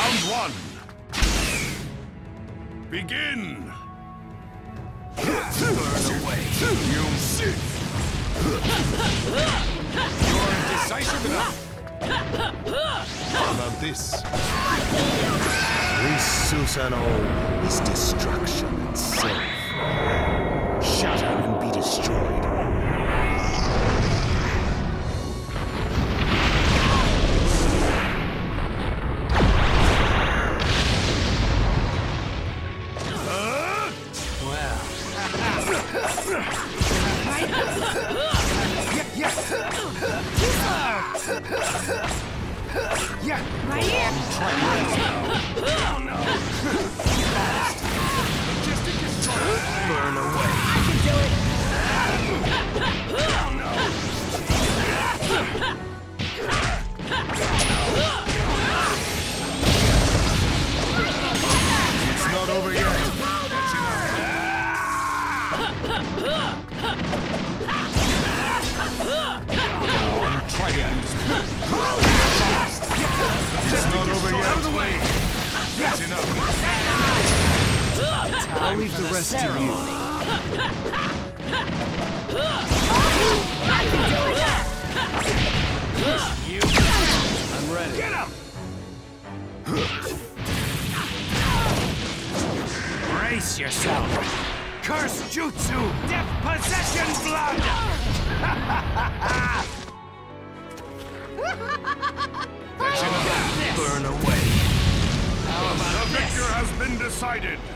Round one. Begin. Burn away. You sit. You're indecisive enough. How about this? This Susanoo is destruction itself. Shatter and be destroyed. Yeah, right here. Oh no! Majestic destroyer. Burn away. I can do it. Oh no! It's not over yet. Try to use It's not over yet. out of the way. That's enough. I'll leave the rest to you. I can do it. I'm ready. Get him! Brace yourself. Curse Jutsu. Death Possession Blood. That's enough. Burn away. How The about victor this? has been decided.